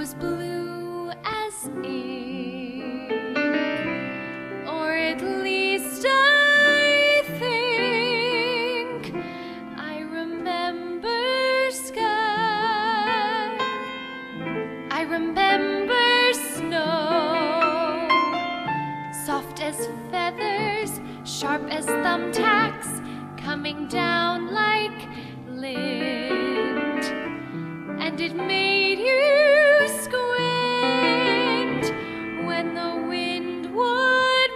was blue as ink, or at least I think I remember sky, I remember snow, soft as feathers, sharp as thumbtacks, coming down like lint, and it made you squint when the wind would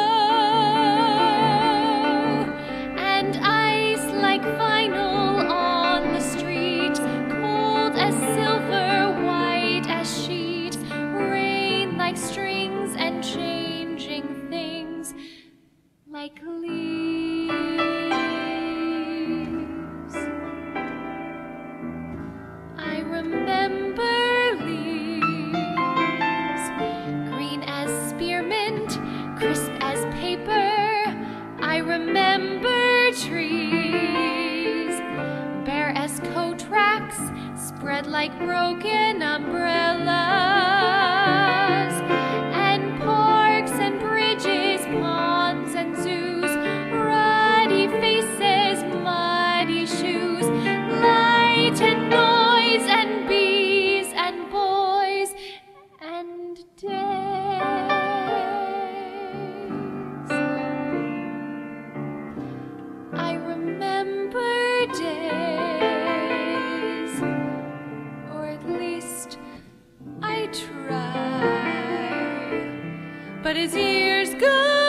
blow, and ice like vinyl on the street, cold as silver, white as sheet, rain like strings and changing things like leaves. I remember leaves, green as spearmint, crisp as paper. I remember trees, bare as coat racks, spread like broken umbrellas, and parks and bridges, ponds and zoos, ruddy faces, muddy shoes, light and noise and bees and boys and days. I remember days, or at least I try, but as years go